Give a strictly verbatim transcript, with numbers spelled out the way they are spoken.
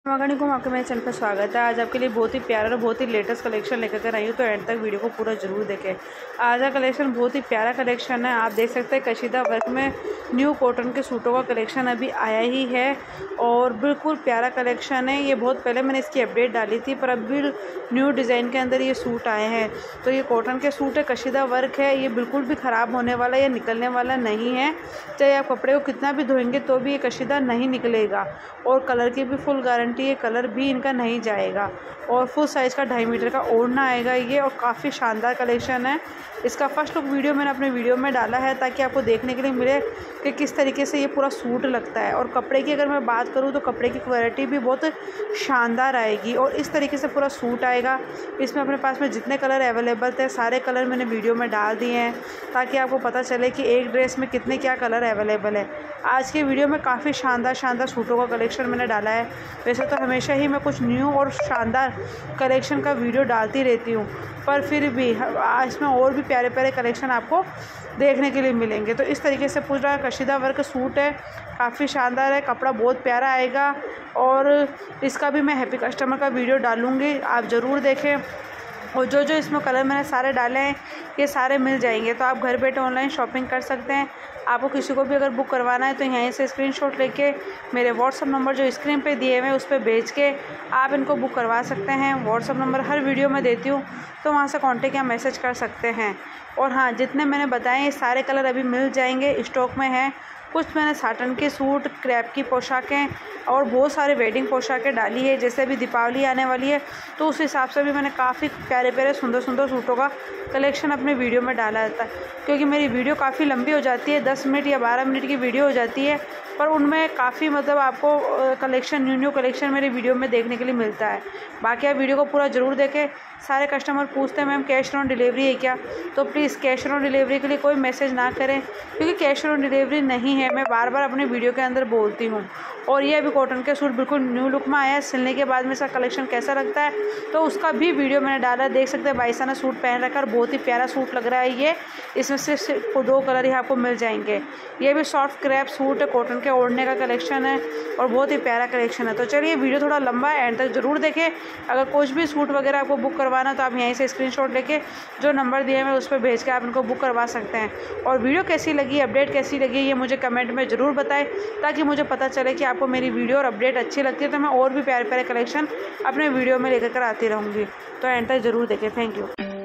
वालेकुम, आपके मेरे चैनल पर स्वागत है। आज आपके लिए बहुत ही प्यारा और बहुत ही लेटेस्ट कलेक्शन लेकर कर आई हूँ, तो एंड तक वीडियो को पूरा जरूर देखें। आज का कलेक्शन बहुत ही प्यारा कलेक्शन है। आप देख सकते हैं कशीदा वर्क में न्यू कॉटन के सूटों का कलेक्शन अभी आया ही है और बिल्कुल प्यारा कलेक्शन है। ये बहुत पहले मैंने इसकी अपडेट डाली थी, पर अभी न्यू डिज़ाइन के अंदर ये सूट आए हैं। तो ये कॉटन के सूट है, कशीदा वर्क है, ये बिल्कुल भी ख़राब होने वाला या निकलने वाला नहीं है। चाहे आप कपड़े को कितना भी धोएंगे तो भी ये कशीदा नहीं निकलेगा और कलर की भी फुल गारंटी, ये कलर भी इनका नहीं जाएगा। और फुल साइज़ का ढाई मीटर का ओढ़ना आएगा ये, और काफ़ी शानदार कलेक्शन है। इसका फर्स्ट लुक वीडियो मैंने अपने वीडियो में डाला है ताकि आपको देखने के लिए मिले कि किस तरीके से ये पूरा सूट लगता है। और कपड़े की अगर मैं बात करूँ तो कपड़े की क्वालिटी भी बहुत शानदार आएगी और इस तरीके से पूरा सूट आएगा। इसमें अपने पास में जितने कलर अवेलेबल थे सारे कलर मैंने वीडियो में डाल दिए हैं ताकि आपको पता चले कि एक ड्रेस में कितने क्या कलर अवेलेबल है। आज के वीडियो में काफ़ी शानदार शानदार सूटों का कलेक्शन मैंने डाला है। वैसे तो हमेशा ही मैं कुछ न्यू और शानदार कलेक्शन का वीडियो डालती रहती हूँ, पर फिर भी इसमें और भी प्यारे प्यारे कलेक्शन आपको देखने के लिए मिलेंगे। तो इस तरीके से पूरा कशीदा वर्क सूट है, काफ़ी शानदार है, कपड़ा बहुत प्यारा आएगा और इसका भी मैं हैप्पी कस्टमर का वीडियो डालूँगी, आप ज़रूर देखें। और जो जो इसमें कलर मैंने सारे डाले हैं ये सारे मिल जाएंगे, तो आप घर बैठे ऑनलाइन शॉपिंग कर सकते हैं। आपको किसी को भी अगर बुक करवाना है तो यहीं से स्क्रीनशॉट लेके मेरे व्हाट्सअप नंबर जो स्क्रीन पे दिए हुए हैं उस पर भेज के आप इनको बुक करवा सकते हैं। व्हाट्सअप नंबर हर वीडियो में देती हूँ, तो वहाँ से कॉन्टेक्ट या मैसेज कर सकते हैं। और हाँ, जितने मैंने बताए ये सारे कलर अभी मिल जाएंगे, स्टॉक में हैं। कुछ मैंने साटन के सूट, क्रैप की पोशाकें और बहुत सारे वेडिंग पोशाकें डाली है। जैसे अभी दीपावली आने वाली है तो उस हिसाब से भी मैंने काफ़ी प्यारे प्यारे सुंदर सुंदर सूटों का कलेक्शन अपने वीडियो में डाला जाता है, क्योंकि मेरी वीडियो काफ़ी लंबी हो जाती है, दस मिनट या बारह मिनट की वीडियो हो जाती है, पर उनमें काफ़ी मतलब आपको कलेक्शन न्यू न्यू कलेक्शन मेरी वीडियो में देखने के लिए मिलता है। बाकी आप वीडियो को पूरा ज़रूर देखें। सारे कस्टमर पूछते हैं मैम कैश ऑन डिलीवरी है क्या, तो प्लीज़ कैश ऑन डिलीवरी के लिए कोई मैसेज ना करें, क्योंकि कैश ऑन डिलीवरी नहीं है, मैं बार बार अपने वीडियो के अंदर बोलती हूँ। और ये अभी कॉटन के सूट बिल्कुल न्यू लुक में आया है, सिलने के बाद में इसका कलेक्शन कैसा लगता है तो उसका भी वीडियो मैंने डाला है। देख सकते हैं भाईसा ने सूट पहन रखा है, बहुत ही प्यारा सूट लग रहा है ये। इसमें सिर्फ दो कलर ही आपको मिल जाएंगे। ये भी सॉफ्ट क्रैप सूट है, कॉटन के ओढ़ने का कलेक्शन है और बहुत ही प्यारा कलेक्शन है। तो चलिए वीडियो थोड़ा लंबा है, एंड तक जरूर देखें। अगर कुछ भी सूट वगैरह आपको बुक करवाना तो आप यहीं से स्क्रीनशॉट लेके जो नंबर दिए मैं उस पर भेज के आप इनको बुक करवा सकते हैं। और वीडियो कैसी लगी, अपडेट कैसी लगी, ये मुझे कमेंट में ज़रूर बताएं ताकि मुझे पता चले कि आपको मेरी वीडियो और अपडेट अच्छी लगती है, तो मैं और भी प्यारे प्यारे कलेक्शन अपने वीडियो में लेकर कर आती रहूँगी। तो एंड तक ज़रूर देखें। Thank you.